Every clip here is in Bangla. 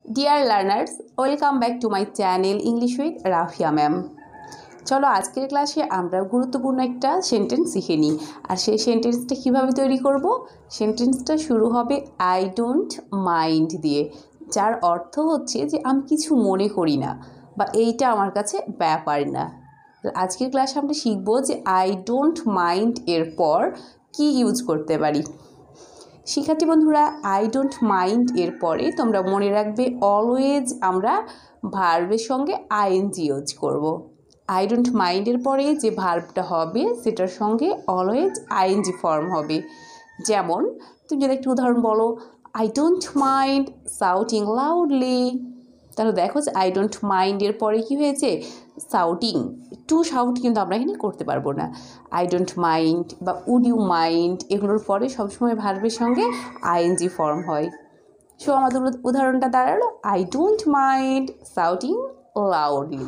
Deer learners, welcome back to my channel English with Rafia ma'am. চলো আজকের ক্লাসে আমরা গুরুত্বপূর্ণ একটা সেন্টেন্স শিখে নিই। আর সেই সেন্টেন্সটা কীভাবে তৈরি করব? সেন্টেন্সটা শুরু হবে আই ডোন্ট মাইন্ড দিয়ে, যার অর্থ হচ্ছে যে আমি কিছু মনে করি না বা এইটা আমার কাছে ব্যাপার না। আজকের ক্লাসে আমরা শিখব যে আই ডোন্ট মাইন্ড এর পর কী ইউজ করতে পারি। শিক্ষার্থী বন্ধুরা, আই ডোন্ট মাইন্ড এর পরে তোমরা মনে রাখবে অলওয়েজ আমরা ভার্বের সঙ্গে আইএনজি ইউজ করব। আই ডোন্ট মাইন্ডের পরে যে ভার্বটা হবে সেটার সঙ্গে অলওয়েজ আইএনজি ফর্ম হবে। যেমন তুমি যদি একটু উদাহরণ বলো, I don't mind shouting loudly, তাহলে দেখো যে আই ডোন্ট মাইন্ডের পরে কী হয়েছে? শাউটিং। টু শাউট কিন্তু আমরা এখানে করতে পারবো না। আই ডোন্ট মাইন্ড বা উড ইউ মাইন্ড এগুলোর পরে সবসময় ভার্বের সঙ্গে আইএনজি ফর্ম হয়। সো আমাদের উদাহরণটা দাঁড়ালো I don't mind shouting loudly.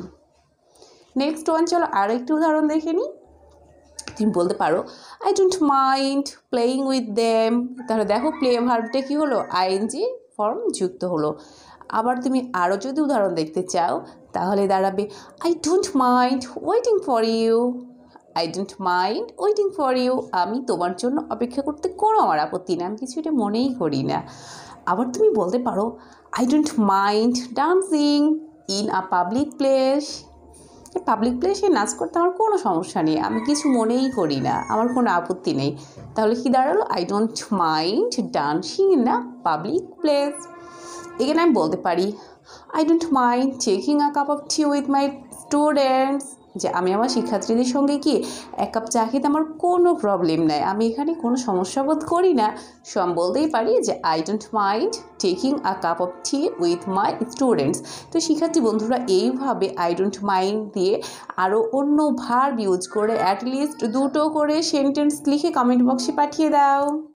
Next one, চলো আরও একটি উদাহরণ দেখে নিই। তুমি বলতে পারো I don't mind playing with them, তাহলে দেখো প্লে ভার্বটা কী হলো? আইএনজি ফর্ম যুক্ত হলো। আবার তুমি আরও যদি উদাহরণ দেখতে চাও তাহলে দাঁড়াবে I don't mind waiting for you. I don't mind waiting for you, আমি তোমার জন্য অপেক্ষা করতে কোনো আমার আপত্তি না, আমি কিছু এটা মনেই করি না। আবার তুমি বলতে পারো I don't mind dancing in a public place. Public প্লেসে নাচ করতে আমার কোনো সমস্যা নেই, আমি কিছু মনেই করি না, আমার কোনো আপত্তি নেই। তাহলে কি দাঁড়ালো? I don't mind dancing in a public place. এখানে আমি বলতে পারি I don't mind taking a cup of tea with my students, যে আমি আমার শিক্ষার্থীদের সঙ্গে কি এক কাপ চা খেতে আমার কোনো প্রবলেম নাই, আমি এখানে কোনো সমস্যা বোধ করি না। সো আমি বলতেই পারি যে I don't mind taking a cup of tea with my students. তো শিক্ষার্থী বন্ধুরা, এইভাবে আই ডোন্ট মাইন্ড দিয়ে আরও অন্য ভার্ব ইউজ করে অ্যাটলিস্ট দুটো করে সেন্টেন্স লিখে কমেন্ট বক্সে পাঠিয়ে দাও।